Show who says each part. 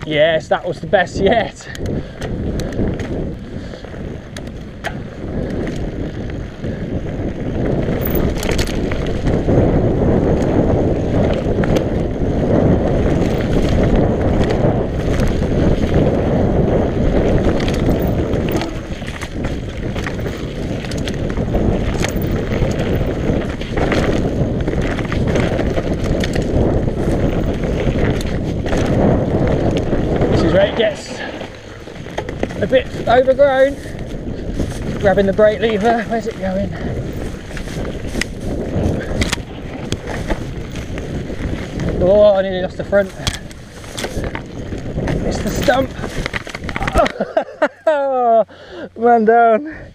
Speaker 1: Yes, that was the best yet. Where it gets a bit overgrown. Grabbing the brake lever, where's it going? Oh, I nearly lost the front. Missed the stump. Oh, man down.